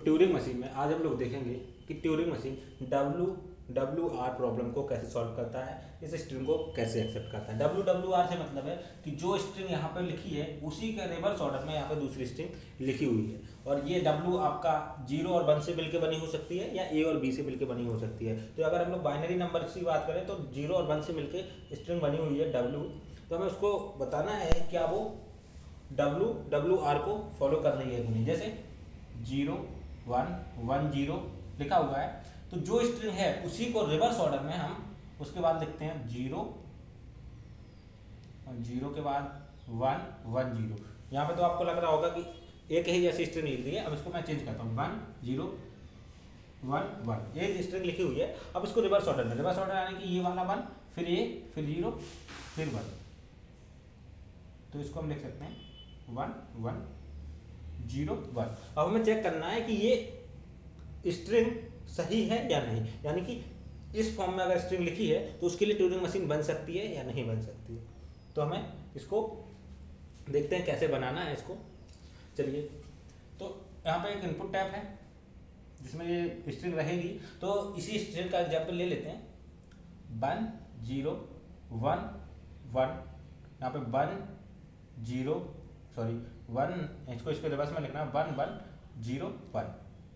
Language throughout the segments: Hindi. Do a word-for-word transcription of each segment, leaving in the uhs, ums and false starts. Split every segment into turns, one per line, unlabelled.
ट्यूरिंग मशीन में आज हम लोग देखेंगे कि Turing machine W W R problem को कैसे सॉल्व करता है, इस स्ट्रिंग को कैसे एक्सेप्ट करता है। डब्ल्यू डब्ल्यू आर से मतलब है कि जो स्ट्रिंग यहाँ पे लिखी है उसी का रिवर्स ऑर्डर में यहाँ पे दूसरी स्ट्रिंग लिखी हुई है, और ये डब्ल्यू आपका जीरो और वन से मिलकर बनी हो सकती है या ए और बी से मिलकर बनी हो सकती है। तो अगर हम लोग बाइनरी नंबर की बात करें तो जीरो और वन से मिलकर स्ट्रिंग बनी हुई है डब्ल्यू, तो हमें उसको बताना है क्या वो डब्ल्यू डब्ल्यू आर को फॉलो कर रही है कि नहीं। जैसे जीरो वन वन जीरो लिखा हुआ है, तो जो स्ट्रिंग है उसी को रिवर्स ऑर्डर में हम उसके बाद लिखते हैं जीरो और जीरो के बाद वन वन जीरो। यहाँ पे तो आपको लग रहा होगा कि एक ही जैसी स्ट्रिंग लिख दी है। अब इसको मैं चेंज करता हूँ, वन जीरो वन वन, एक स्ट्रिंग लिखी हुई है। अब इसको रिवर्स ऑर्डर में, रिवर्स ऑर्डर यानी कि ये वाला वन फिर ये फिर जीरो फिर वन, तो इसको हम लिख सकते हैं वन वन जीरो वन। अब हमें चेक करना है कि ये स्ट्रिंग सही है या नहीं, यानी कि इस फॉर्म में अगर स्ट्रिंग लिखी है तो उसके लिए ट्यूरिंग मशीन बन सकती है या नहीं बन सकती है। तो हमें इसको देखते हैं कैसे बनाना है इसको। चलिए, तो यहाँ पे एक इनपुट टैब है जिसमें ये स्ट्रिंग रहेगी, तो इसी स्ट्रिंग का एग्जाम्पल ले लेते हैं। वन जीरो वन वन, यहाँ पे वन जीरो सॉरी वन, इसको इसके रिवर्स में लिखना है वन वन जीरो वन।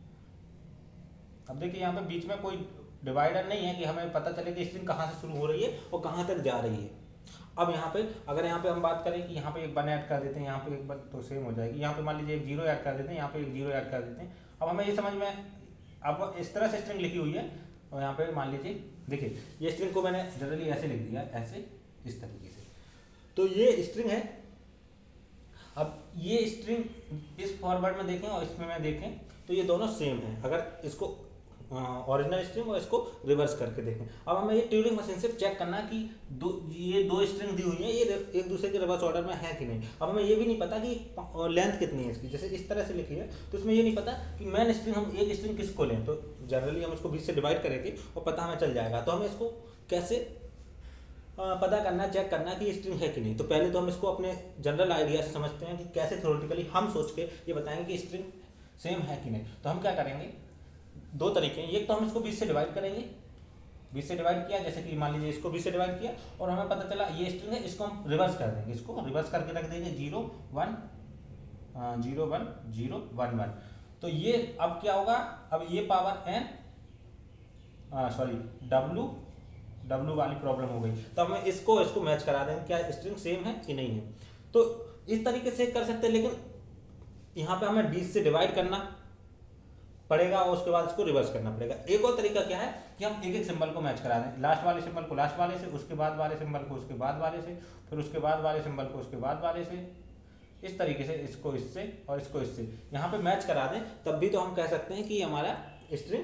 अब देखिए यहाँ पे बीच में कोई डिवाइडर नहीं है कि हमें पता चले कि स्ट्रिंग कहाँ से शुरू हो रही है और कहाँ तक जा रही है। अब यहाँ पे अगर यहाँ पे हम बात करें कि यहाँ पे एक वन ऐड कर देते हैं, यहाँ पे एक वन, तो सेम हो जाएगी। यहाँ पे मान लीजिए एक जीरो ऐड कर देते हैं, यहाँ पे एक जीरो ऐड कर देते हैं। अब हमें ये समझ में, अब इस तरह से स्ट्रिंग लिखी हुई है और यहाँ पे मान लीजिए देखिए ये स्ट्रिंग को मैंने जनरली ऐसे लिख दिया, ऐसे इस तरीके से, तो ये स्ट्रिंग है। अब ये स्ट्रिंग इस फॉरवर्ड में देखें और इसमें में देखें तो ये दोनों सेम है। अगर इसको ओरिजिनल स्ट्रिंग और इसको रिवर्स करके देखें, अब हमें ये ट्यूरिंग मशीन से चेक करना कि दो ये दो स्ट्रिंग दी हुई है, ये एक दूसरे के रिवर्स ऑर्डर में है कि नहीं। अब हमें ये भी नहीं पता कि लेंथ कितनी है इसकी, जैसे इस तरह से लिखी है तो इसमें ये नहीं पता कि मेन स्ट्रिंग हम एक स्ट्रिंग किसको लें। तो जनरली हम इसको बीच से डिवाइड करेंगे और पता हमें चल जाएगा। तो हमें इसको कैसे पता करना, चेक करना कि स्ट्रिंग है कि नहीं। तो पहले तो हम इसको अपने जनरल आइडिया से समझते हैं कि कैसे थ्योरेटिकली हम सोच के ये बताएंगे कि स्ट्रिंग सेम है कि नहीं। तो हम क्या करेंगे, दो तरीके हैं। एक तो हम इसको बीस से डिवाइड करेंगे, बीस से डिवाइड किया, जैसे कि मान लीजिए इसको बीस से डिवाइड किया और हमें पता चला ये स्ट्रिंग है, इसको हम रिवर्स कर देंगे, इसको रिवर्स करके रख देंगे zero one zero one zero one one. तो ये अब क्या होगा, अब ये power N sorry W W वाली प्रॉब्लम हो गई। तो हमें इसको इसको मैच करा देंगे क्या स्ट्रिंग सेम है कि नहीं है। तो इस तरीके से कर सकते हैं, लेकिन यहाँ पे हमें बीस से डिवाइड करना पड़ेगा और उसके बाद इसको रिवर्स करना पड़ेगा। एक और तरीका क्या है कि हम एक एक सिंबल को मैच करा दें, लास्ट वाले सिंबल को लास्ट वाले से, उसके बाद वाले सिंबल को उसके बाद वाले से, फिर उसके बाद वाले सिंबल को उसके बाद वाले से, इस तरीके से इसको इससे और इसको इससे यहाँ पे मैच करा दें, तब भी तो हम कह सकते हैं कि हमारा स्ट्रिंग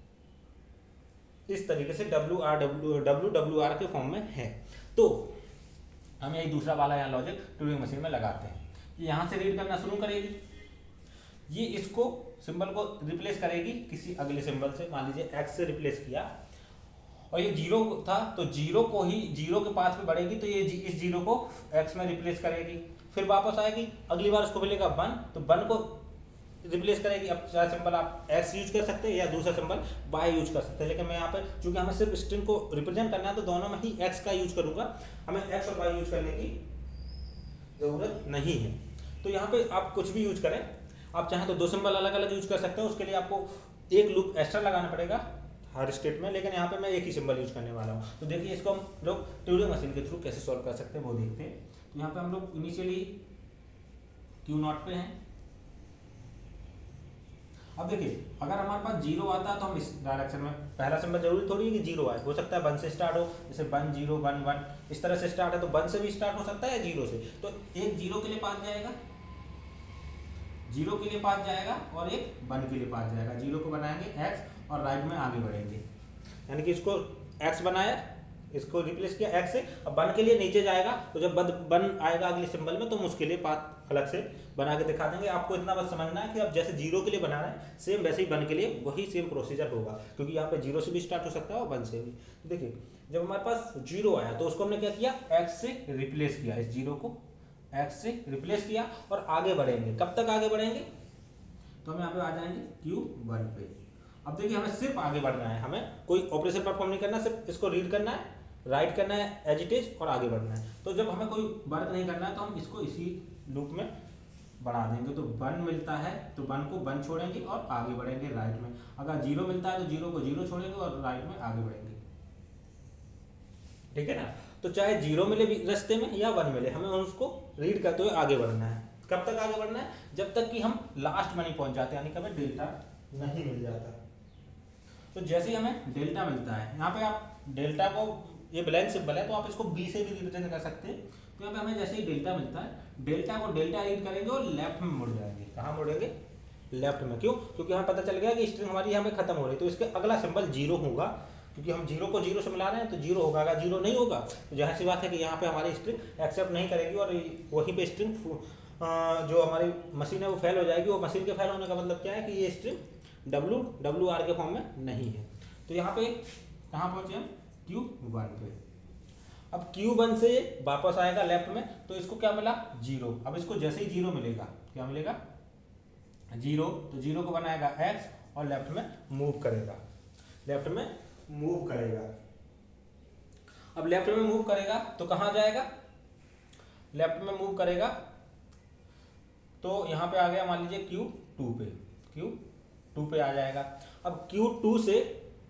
इस तरीके से W R W W W R के फॉर्म में है। तो हम यही दूसरा वाला यहाँ लॉजिक ट्यूरिंग मशीन में लगाते हैं। यहाँ से रीड करना शुरू करेगी, ये इसको सिंबल को रिप्लेस करेगी किसी अगले सिंबल से, मान लीजिए एक्स से रिप्लेस किया और ये जीरो था तो जीरो को ही जीरो के पास में बढ़ेगी, तो ये इस जीरो को एक्स में रिप्लेस करेगी, फिर वापस आएगी, अगली बार उसको मिलेगा वन, तो वन को रिप्लेस करेगी। अब चाहे सिंबल आप एक्स यूज कर सकते हैं या दूसरा सिंबल वाई यूज कर सकते हैं, लेकिन मैं यहाँ पर चूंकि हमें सिर्फ स्ट्रिंग को रिप्रेजेंट करना है तो दोनों में ही एक्स का यूज करूंगा, हमें एक्स और वाई यूज करने की जरूरत नहीं है। तो यहाँ पे आप कुछ भी यूज करें, आप चाहें तो दो सिंबल अलग अलग यूज कर सकते हैं, उसके लिए आपको एक लूप एक्स्ट्रा लगाना पड़ेगा हर स्टेट में, लेकिन यहाँ पे मैं एक ही सिंबल यूज करने वाला हूँ। तो देखिए इसको हम लोग ट्यूरिंग मशीन के थ्रू कैसे सॉल्व कर सकते हैं वो देखते हैं। तो यहाँ पे हम लोग इनिशियली क्यू नॉट पे हैं। अब देखिए अगर हमारे पास जीरो आता है तो हम इस डायरेक्शन में, पहला सिंबल जरूरी थोड़ी है कि जीरो आए, हो सकता है वन से स्टार्ट हो, जैसे वन जीरो वन वन इस तरह से स्टार्ट है, तो वन से भी स्टार्ट हो सकता है या जीरो से। तो एक जीरो के लिए पास जाएगा, जीरो के लिए पास जाएगा और एक वन के लिए पास जाएगा। जीरो को बनाएंगे एक्स और राइट में आगे बढ़ेंगे, यानी कि इसको एक्स बनाया, इसको रिप्लेस किया एक्स से, अब वन के लिए नीचे जाएगा, तो जब वन आएगा अगले सिंबल में तो हम उसके लिए पाथ अलग से बना के दिखा देंगे। आपको इतना बस समझना है कि अब जैसे जीरो के लिए बना रहे हैं सेम वैसे ही वन के लिए वही सेम प्रोसीजर होगा, क्योंकि यहाँ पे जीरो से भी स्टार्ट हो सकता है और वन से भी। देखिए जब हमारे पास जीरो आया तो उसको हमने क्या किया, एक्स से रिप्लेस किया, इस जीरो को एक्स से रिप्लेस किया और आगे बढ़ेंगे। कब तक आगे बढ़ेंगे, तो हम यहाँ पे आ जाएंगे क्यू वन पे। अब देखिए हमें सिर्फ आगे बढ़ना है, हमें कोई ऑपरेशन परफॉर्म नहीं करना, सिर्फ इसको रीड करना है, राइट करना है एज इट इज और आगे बढ़ना है। तो जब हमें कोई वर्क नहीं करना है तो हम इसको इसी लूप में बढ़ा देंगे। तो वन मिलता है तो वन को वन छोड़ेंगे और आगे बढ़ेंगे राइट में। अगर जीरो मिलता है तो जीरो को जीरो छोड़ेंगे और राइट में आगे बढ़ेंगे, ठीक है ना। तो चाहे जीरो मिले रास्ते में या वन मिले, हमें उसको रीड करते हुए आगे बढ़ना है। कब तक आगे बढ़ना है? जब तक कि हम लास्ट में नहीं पहुंच जाते, यानी कि हमें डेल्टा नहीं मिल जाता। तो जैसे ही हमें डेल्टा मिलता है, यहाँ पे आप डेल्टा को, ये ब्लैंक सिंबल है तो आप इसको बी से भी रिप्रेजेंट कर सकते हैं। तो यहाँ पे हमें जैसे ही डेल्टा मिलता है, डेल्टा को डेल्टा रीड करेंगे और लेफ्ट में मुड़ जाएंगे। कहाँ मुड़ेंगे? लेफ्ट में। क्यों? क्योंकि हमें पता चल गया कि स्ट्रिंग हमारी यहाँ पे खत्म हो रही है, तो इसके अगला सिंबल जीरो होगा, क्योंकि हम जीरो को जीरो से मिला रहे हैं तो जीरो होगा। अगर जीरो नहीं होगा तो जाहिर सी बात है कि यहाँ पे हमारी स्ट्रिंग एक्सेप्ट नहीं करेगी और वहीं पे स्ट्रिंग जो हमारी मशीन है वो फेल हो जाएगी। वो मशीन के फेल होने का मतलब क्या है कि ये स्ट्रिंग डब्ल्यू डब्ल्यू आर के फॉर्म में नहीं है। तो यहाँ पे कहाँ पहुँचे हम? क्यू वन पे। अब क्यू वन से वापस आएगा लेफ्ट में, तो इसको क्या मिला? जीरो। अब इसको जैसे ही जीरो मिलेगा, क्या मिलेगा? जीरो। तो जीरो को बनाएगा एक्स और लेफ्ट में मूव करेगा, लेफ्ट में मूव करेगा। अब लेफ्ट में मूव करेगा तो कहाँ जाएगा? लेफ्ट में मूव करेगा तो यहाँ पे आ गया, मान लीजिए क्यू टू पे, क्यू टू पे आ जाएगा। अब क्यू टू से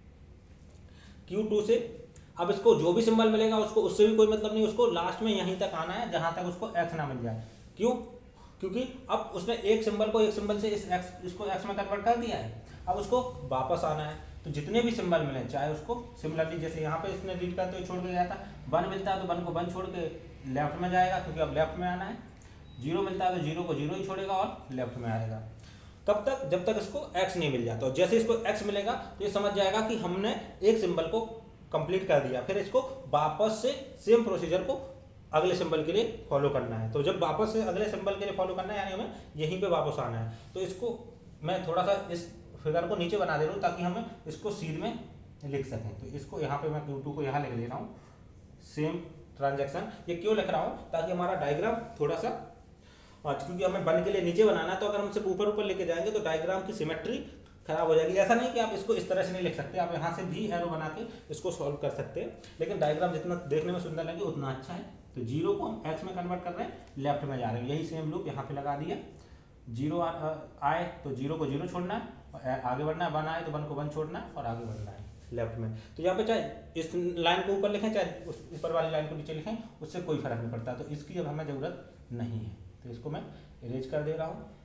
क्यू टू से अब इसको जो भी सिंबल मिलेगा उसको, उससे भी कोई मतलब नहीं, उसको लास्ट में यहीं तक आना है जहां तक उसको एक्स ना मिल जाए। क्यों? क्योंकि अब उसने एक सिंबल को एक सिंबल से इस एक्स इसको एक्स में कन्वर्ट कर दिया है, अब उसको वापस आना है। तो जितने भी सिंबल मिले, चाहे उसको सिमिलरली जैसे यहाँ पे इसने रीड करते हुए छोड़ के गया था, वन मिलता है तो वन को वन छोड़ के लेफ्ट में जाएगा, क्योंकि अब लेफ्ट में आना है। जीरो मिलता है तो जीरो को जीरो ही छोड़ेगा और लेफ्ट में आएगा। कब तक? जब तक इसको एक्स नहीं मिल जाता। और जैसे इसको एक्स मिलेगा तो ये समझ जाएगा कि हमने एक सिंबल को कंप्लीट कर दिया, फिर इसको वापस से सेम प्रोसीजर को अगले सिंबल के लिए फॉलो करना है। तो जब वापस से अगले सिंबल के लिए फॉलो करना है, यानी हमें यहीं पे वापस आना है। तो इसको मैं थोड़ा सा इस फिगर को नीचे बना दे रहा हूँ ताकि हमें इसको सीध में लिख सकें। तो इसको यहाँ पे मैं क्यू टू को यहाँ लिख दे रहा हूँ, सेम ट्रांजेक्शन। ये क्यों लिख रहा हूँ? ताकि हमारा डायग्राम थोड़ा सा, क्योंकि हमें वन के लिए नीचे बनाना है, तो अगर हम सिर्फ ऊपर ऊपर लेके जाएंगे तो डायग्राम की सिमेट्री खराब हो जाएगी। ऐसा नहीं कि आप इसको इस तरह से नहीं लिख सकते, आप यहाँ से भी एरो बना के इसको सॉल्व कर सकते हैं, लेकिन डायग्राम जितना देखने में सुंदर लगे उतना अच्छा है। तो जीरो को हम एक्स में कन्वर्ट कर रहे हैं, लेफ्ट में जा रहे हैं। यही सेम लूप यहाँ पे लगा दिया। जीरो आए तो जीरो को जीरो छोड़ना है और आगे बढ़ना है, वन आए तो वन को वन छोड़ना है और आगे बढ़ना है लेफ्ट में। तो यहाँ पे चाहे इस लाइन को ऊपर लिखें चाहे उस ऊपर वाली लाइन को नीचे लिखें, उससे कोई फर्क नहीं पड़ता। तो इसकी अब हमें ज़रूरत नहीं है, तो इसको मैं इरेज कर दे रहा हूँ।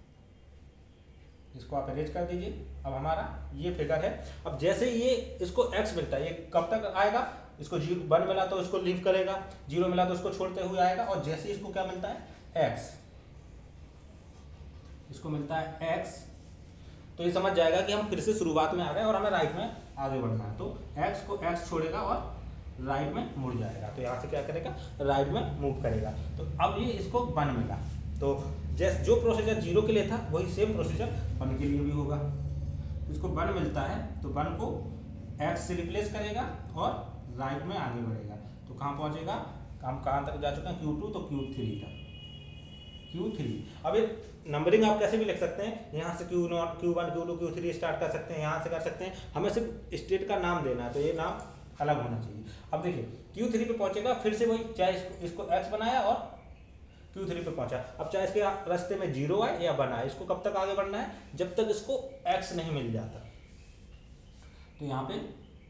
इसको आप अरेंज कर दीजिए। अब हमारा ये फिगर है। अब जैसे ये इसको x मिलता है, ये कब तक आएगा? इसको जीरो वन मिला तो इसको लीव करेगा, जीरो मिला तो इसको छोड़ते हुए आएगा, और जैसे ही इसको क्या मिलता है? x, इसको मिलता है x, तो ये समझ जाएगा कि हम फिर से शुरुआत में आ गए और हमें राइट में आगे बढ़ना है। तो x को x छोड़ेगा और राइट में मुड़ जाएगा। तो यहाँ से क्या करेगा? राइट में मूव करेगा। तो अब ये इसको वन मिला, तो जैसे जो प्रोसीजर जीरो के लिए था वही सेम प्रोसीजर वन के लिए भी होगा। इसको वन मिलता है तो वन को एक्स से रिप्लेस करेगा और राइट में आगे बढ़ेगा। तो कहाँ पहुँचेगा? हम कहाँ तक जा चुके हैं? क्यू टू, तो क्यू थ्री तक, क्यू थ्री। अब ये नंबरिंग आप कैसे भी लिख सकते हैं, यहाँ से Q naught, Q one, Q two, Q three start कर सकते हैं, यहाँ से कर सकते हैं। हमें सिर्फ स्टेट का नाम देना है, तो ये नाम अलग होना चाहिए। अब देखिए क्यू थ्री पे पहुँचेगा, फिर से वही, चाहे इसको इसको एक्स बनाया और क्यू थ्री पे पहुंचा। अब चाहे इसके रास्ते में जीरो आए या वन आए, इसको कब तक आगे बढ़ना है? जब तक इसको एक्स नहीं मिल जाता। तो यहाँ पे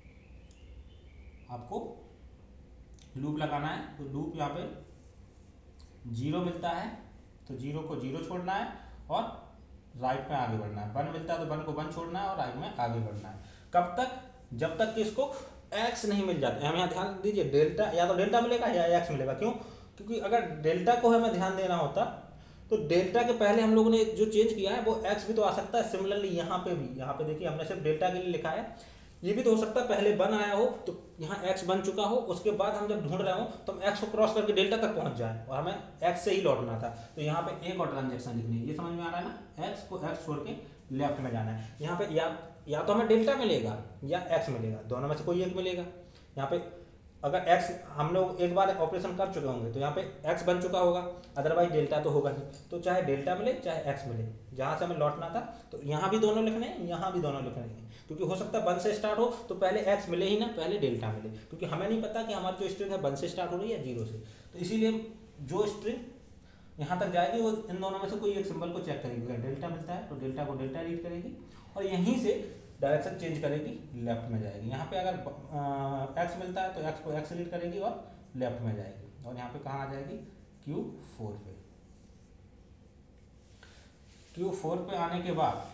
आपको लूप लगाना है। तो लूप यहाँ पे जीरो मिलता है तो जीरो को जीरो छोड़ना है और राइट में आगे बढ़ना है। वन मिलता है तो वन को वन छोड़ना है और राइट में आगे बढ़ना है। कब तक? जब तक कि इसको एक्स नहीं मिल जाता। हम यहाँ ध्यान दीजिए, डेल्टा, या तो डेल्टा मिलेगा या एक्स मिलेगा। क्यों? क्योंकि अगर डेल्टा को हमें ध्यान देना होता तो डेल्टा के पहले हम लोगों ने जो चेंज किया है वो एक्स भी तो आ सकता है। सिमिलरली यहाँ पे भी, यहाँ पे देखिए हमने सिर्फ डेल्टा के लिए लिखा है, ये भी तो हो सकता है पहले वन आया हो तो यहाँ एक्स बन चुका हो, उसके बाद हम जब ढूंढ रहे हो तो हम एक्स को क्रॉस करके डेल्टा तक पहुँच जाए और हमें एक्स से ही लौटना था। तो यहाँ पे एक और ट्रांजेक्शन लिखनी है, ये समझ में आ रहा है ना? एक्स को एक्स छोड़ के लेफ्ट में जाना है। यहाँ पे या या तो हमें डेल्टा मिलेगा या एक्स मिलेगा, दोनों में से कोई एक मिलेगा। यहाँ पे अगर x हम लोग एक बार ऑपरेशन कर चुके होंगे तो यहाँ पे x बन चुका होगा, अदरवाइज डेल्टा तो होगा नहीं। तो चाहे डेल्टा मिले चाहे x मिले, जहाँ से हमें लौटना था तो यहाँ भी दोनों लिखने हैं, यहाँ भी दोनों लिखने हैं, क्योंकि हो सकता है वन से स्टार्ट हो तो पहले x मिले ही ना, पहले डेल्टा मिले, क्योंकि हमें नहीं पता कि हमारी जो स्ट्रिंग है वन से स्टार्ट हो रही है जीरो से। तो इसीलिए जो स्ट्रिंग यहाँ तक जाएगी वो इन दोनों में से कोई एक सिंबल को चेक करेगी, अगर डेल्टा मिलता है तो डेल्टा को डेल्टा रीड करेगी और यहीं से डायरेक्शन चेंज करेगी, लेफ्ट में जाएगी। यहाँ पे अगर एक्स मिलता है तो एक्स को एक्स रीड करेगी और लेफ्ट में जाएगी, और यहाँ पे कहाँ आ जाएगी क्यू फोर पे। क्यू फोर पे आने के बाद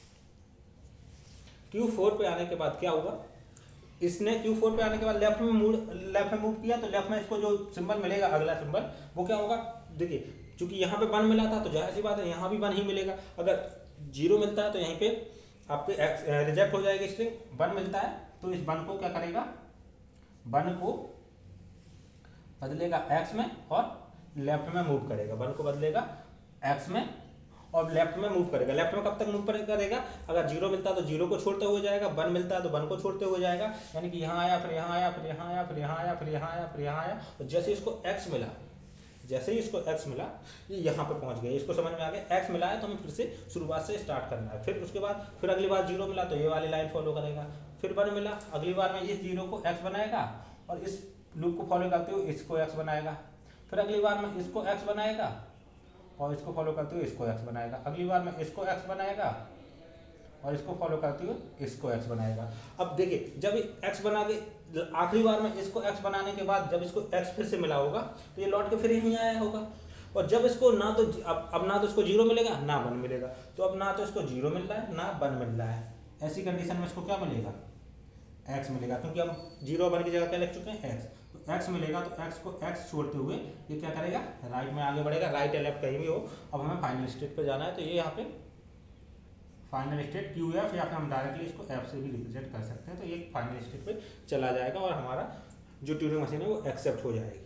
क्यू फोर पे आने के बाद क्या होगा, इसने क्यू फोर पे आने के बाद लेफ्ट में मूव लेफ्ट में मूव किया तो लेफ्ट में इसको जो सिंबल मिलेगा अगला सिंबल वो क्या होगा, देखिए चूंकि यहाँ पे वन मिला था तो जाहिर सी बात है यहाँ भी वन ही मिलेगा। अगर जीरो मिलता है तो यहीं पे आपके एक्स रिजेक्ट हो जाएगी स्ट्रिंग, वन मिलता है तो इस वन को क्या करेगा, वन को बदलेगा एक्स में और लेफ्ट में मूव करेगा, वन को बदलेगा एक्स में और लेफ्ट में मूव करेगा। लेफ्ट में कब तक मूव करेगा, अगर जीरो मिलता है तो जीरो को छोड़ते हुए जाएगा, वन मिलता है तो वन को छोड़ते हुए जाएगा, यानी कि यहाँ आया फिर यहाँ आया फिर यहाँ आया फिर यहाँ आया फिर यहाँ आया फिर यहाँ आया, और जैसे इसको एक्स मिला जैसे ही इसको x मिला ये यहाँ पर पहुँच गया, इसको समझ में आ गया x मिला है तो हमें फिर से शुरुआत से स्टार्ट करना है। फिर उसके बाद फिर अगली बार जीरो मिला तो ये वाली लाइन फॉलो करेगा, फिर वन मिला अगली बार में इस जीरो को x बनाएगा और इस लूप को फॉलो करते हुए इसको x बनाएगा, फिर अगली बार में इसको x बनाएगा और इसको फॉलो करते हुए इसको x बनाएगा, अगली बार में इसको x बनाएगा और इसको फॉलो करते हुए इसको x बनाएगा। अब देखिए जब x बना के आखिरी बार में इसको x बनाने के बाद जब इसको x फिर से मिला होगा तो ये लौट के फिर यहीं आया होगा, और जब इसको ना तो अब अब ना तो इसको जीरो मिलेगा ना वन मिलेगा, तो अब ना तो इसको जीरो मिल रहा है ना वन मिल रहा है, ऐसी कंडीशन में इसको क्या मिलेगा x मिलेगा, क्योंकि हम जीरो वन की जगह क्या लिख चुके हैं x, तो x मिलेगा तो x को x छोड़ते हुए ये क्या करेगा राइट में आगे बढ़ेगा, राइट या लेफ्ट कहीं भी हो। अब हमें फाइनल स्टेट पर जाना है तो ये यहाँ पे फाइनल स्टेट क्यू एफ, या फिर हम डायरेक्टली इसको एफ से भी रिप्रेजेंट कर सकते हैं, तो ये फाइनल स्टेट पे चला जाएगा और हमारा जो ट्यूरिंग मशीन है वो एक्सेप्ट हो जाएगी।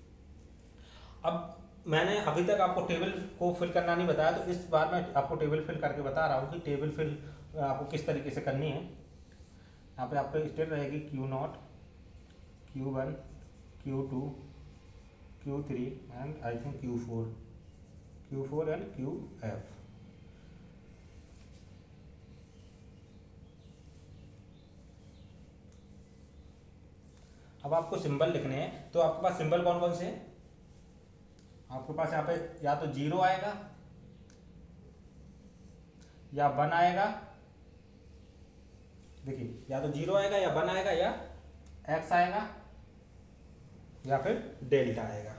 अब मैंने अभी तक आपको टेबल को फिल करना नहीं बताया, तो इस बार मैं आपको टेबल फिल करके बता रहा हूँ कि टेबल फिल आपको किस तरीके से करनी है। यहाँ पे आपको स्टेट रहेगी Q naught, Q one, Q two, Q three and I think Q four, Q four and Q F. अब आपको सिंबल लिखने हैं तो आपके पास सिंबल कौन कौन से हैं, आपके पास यहाँ पे या तो जीरो आएगा या वन आएगा, देखिए या तो जीरो आएगा या वन आएगा या एक्स आएगा या फिर डेल्टा आएगा,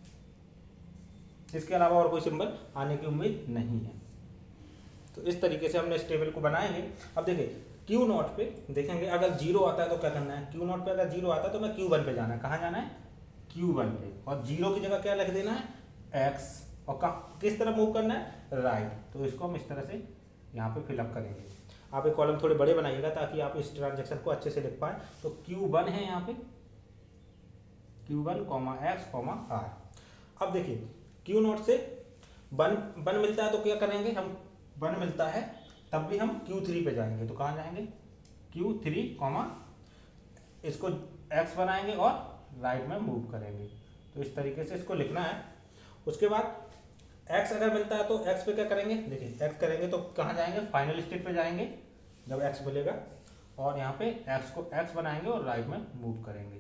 इसके अलावा और कोई सिंबल आने की उम्मीद नहीं है। तो इस तरीके से हमने इस टेबल को बनाएंगे। अब देखिए क्यू नॉट पे देखेंगे अगर जीरो आता है तो क्या करना है, क्यू नॉट पे अगर जीरो आता है तो मैं क्यू वन पे जाना है, कहाँ जाना है क्यू वन पे, और जीरो की जगह क्या लिख देना है एक्स, और कहाँ किस तरह मूव करना है राइट। तो इसको हम इस तरह से यहाँ पे फिलअप करेंगे। आप एक कॉलम थोड़े बड़े बनाइएगा ताकि आप इस ट्रांजेक्शन को अच्छे से लिख पाएँ। तो क्यू वन है यहाँ पे, Q one comma X comma R. अब देखिए क्यू नॉट से वन वन मिलता है तो क्या करेंगे हम, वन मिलता है तब भी हम क्यू थ्री पे जाएंगे, तो कहाँ जाएंगे क्यू थ्री कॉमा इसको x बनाएंगे और राइट में मूव करेंगे। तो इस तरीके से इसको लिखना है। उसके बाद x अगर मिलता है तो x पे क्या करेंगे, देखिए x करेंगे तो कहाँ जाएंगे फाइनल स्टेट पे जाएंगे जब x मिलेगा, और यहाँ पे x को x बनाएंगे और राइट में मूव करेंगे।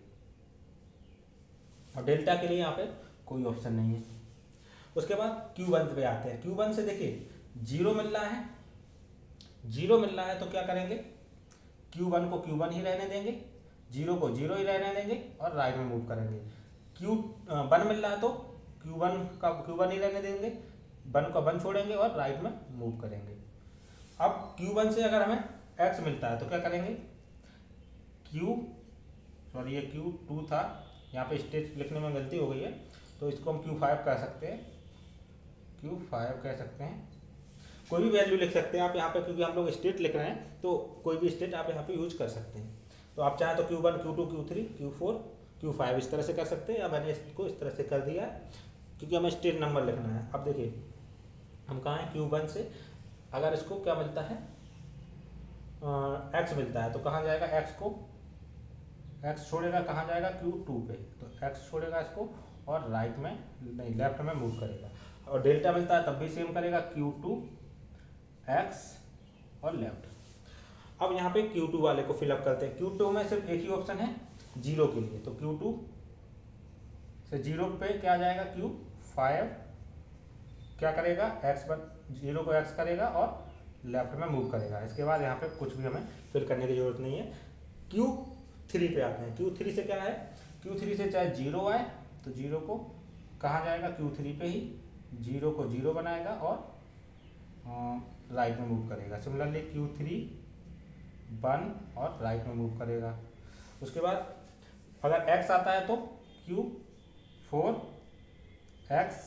और डेल्टा के लिए यहाँ पे कोई ऑप्शन नहीं है। उसके बाद क्यू वन पे आते हैं। क्यू वन से देखिए जीरो मिल रहा है, जीरो मिल रहा है तो क्या करेंगे क्यू वन को क्यू वन ही रहने देंगे, जीरो को जीरो ही रहने देंगे और राइट में मूव करेंगे। क्यू वन मिल रहा है तो क्यू वन का क्यू वन ही रहने देंगे, वन का वन छोड़ेंगे और राइट में मूव करेंगे। अब क्यू वन से अगर हमें एक्स मिलता है तो क्या करेंगे, क्यू सॉरी ये क्यू टू था, यहाँ पे स्टेट लिखने में गलती हो गई है तो इसको हम क्यू फाइव कह सकते हैं, क्यू फाइव कह सकते हैं। कोई भी वैल्यू लिख सकते हैं आप यहाँ पे, क्योंकि हम लोग स्टेट लिख रहे हैं तो कोई भी स्टेट आप यहाँ पे यूज कर सकते हैं। तो आप चाहें तो Q one, Q two, Q three, Q four, Q five इस तरह से कर सकते हैं, या मैंने इसको इस तरह से कर दिया है क्योंकि हमें स्टेट नंबर लिखना है। अब देखिए हम कहाँ हैं क्यू वन से, अगर इसको क्या मिलता है एक्स मिलता है तो कहाँ जाएगा, एक्स को एक्स छोड़ेगा कहाँ जाएगा, क्यू टू पे, तो एक्स छोड़ेगा इसको और राइट में नहीं लेफ्ट में मूव करेगा। और डेल्टा मिलता है तब भी सेम करेगा, क्यू टू एक्स और लेफ्ट। अब यहाँ पे क्यू टू वाले को फिलअप करते हैं। क्यू टू में सिर्फ एक ही ऑप्शन है जीरो के लिए, तो क्यू टू से जीरो पे क्या जाएगा, क्यू फाइव क्या करेगा, एक्स बन जीरो को एक्स करेगा और लेफ्ट में मूव करेगा। इसके बाद यहाँ पे कुछ भी हमें फिल करने की जरूरत नहीं है। क्यू थ्री पे आते हैं। क्यू थ्री से क्या है, क्यू थ्री से चाहे जीरो आए तो जीरो को कहाँ जाएगा, क्यू थ्री पे ही जीरो को जीरो बनाएगा और राइट में मूव करेगा। सिमिलरली क्यू थ्री वन और राइट में मूव करेगा। उसके बाद अगर एक्स आता है तो Q four X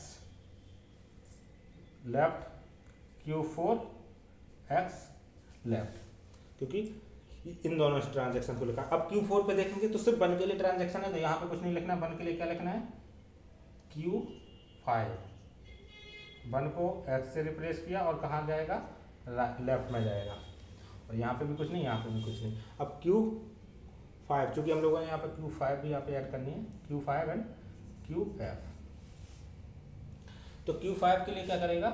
left, Q four X left, क्योंकि इन दोनों ट्रांजैक्शन को लिखा। अब क्यू फोर पे देखेंगे तो सिर्फ वन के लिए ट्रांजैक्शन है, तो यहाँ पे कुछ नहीं लिखना है। वन के लिए क्या लिखना है, क्यू फाइव, वन को एक्स से रिप्लेस किया और कहाँ जाएगा, लेफ्ट में जाएगा। और यहाँ पे भी कुछ नहीं, यहाँ पे भी कुछ नहीं। अब क्यू फाइव, चूँकि हम लोगों ने यहाँ पे क्यू फाइव भी यहाँ पे ऐड करनी है, Q five and Q F. तो क्यू फाइव के लिए क्या करेगा,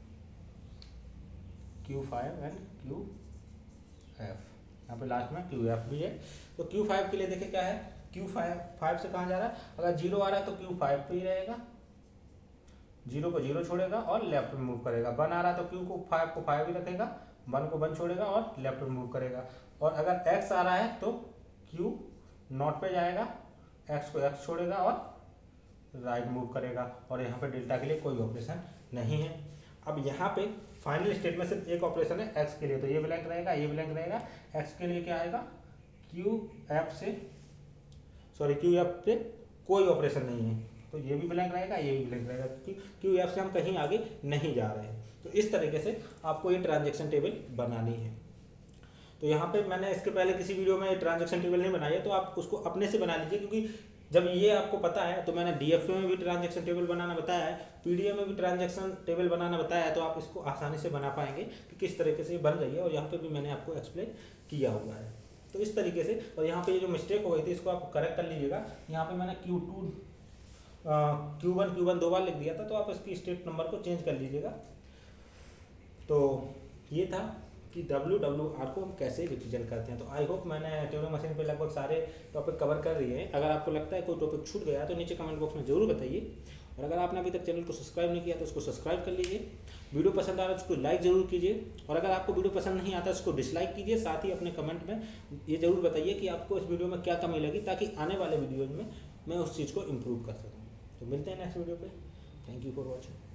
Q five and Q F, यहाँ पे लास्ट में क्यू एफ भी है। तो क्यू फाइव के लिए देखिए क्या है, क्यू फाइव फाइव से कहाँ जा रहा है, अगर जीरो आ रहा है तो क्यू फाइव पे ही रहेगा, जीरो को जीरो छोड़ेगा और लेफ्ट में मूव करेगा। वन आ रहा है तो क्यू को फाइव को फाइव ही रखेगा, वन को वन छोड़ेगा और लेफ्ट में मूव करेगा। और अगर एक्स आ रहा है तो क्यू नॉट पे जाएगा, एक्स को एक्स छोड़ेगा और राइट मूव करेगा। और यहाँ पे डेल्टा के लिए कोई ऑपरेशन नहीं है। अब यहाँ पे फाइनल स्टेट में सिर्फ एक ऑपरेशन है एक्स के लिए, तो ये ब्लैंक रहेगा, ये ब्लैंक रहेगा। एक्स के लिए क्या आएगा, क्यू एफ से सॉरी क्यू एफ पे कोई ऑपरेशन नहीं है, तो ये भी ब्लैंक रहेगा, ये भी ब्लैंक रहेगा, क्योंकि क्यू एफ से हम कहीं आगे नहीं जा रहे हैं। तो इस तरीके से आपको ये ट्रांजैक्शन टेबल बनानी है। तो यहाँ पे मैंने इसके पहले किसी वीडियो में ट्रांजैक्शन टेबल नहीं बनाई है, तो आप उसको अपने से बना लीजिए, क्योंकि जब ये आपको पता है तो मैंने डीएफए में भी ट्रांजैक्शन टेबल बनाना बताया है, पीडीएफ में भी ट्रांजैक्शन टेबल बनाना बताया है, तो आप इसको आसानी से बना पाएंगे कि किस तरीके से ये बन रही है। और यहाँ पे भी मैंने आपको एक्सप्लेन किया हुआ है। तो इस तरीके से, और यहाँ पे ये जो मिस्टेक हो गई थी इसको आप करेक्ट कर लीजिएगा। यहाँ पे मैंने Q two Q one Q one दो बार लिख दिया था, तो आप इसकी स्टेट नंबर को चेंज कर लीजिएगा। तो ये था कि डब्ल्यू डब्ल्यू आर को हम कैसे रिप्रेजेंट करते हैं। तो आई होप मैंने ट्यूरिंग मशीन पे लगभग सारे टॉपिक कवर कर दिए हैं। अगर आपको लगता है कोई टॉपिक छूट गया तो नीचे कमेंट बॉक्स में जरूर बताइए। और अगर आपने अभी तक चैनल को सब्सक्राइब नहीं किया तो उसको सब्सक्राइब कर लीजिए। वीडियो पसंद आ रहा है तो उसको लाइक जरूर कीजिए, और अगर आपको वीडियो पसंद नहीं आता उसको डिसलाइक कीजिए। साथ ही अपने कमेंट में ये जरूर बताइए कि आपको इस वीडियो में क्या कमी लगी, ताकि आने वाले वीडियोज में मैं उस चीज़ को इम्प्रूव कर सकूँ। तो मिलते हैं नेक्स्ट वीडियो पे। Thank you for watching.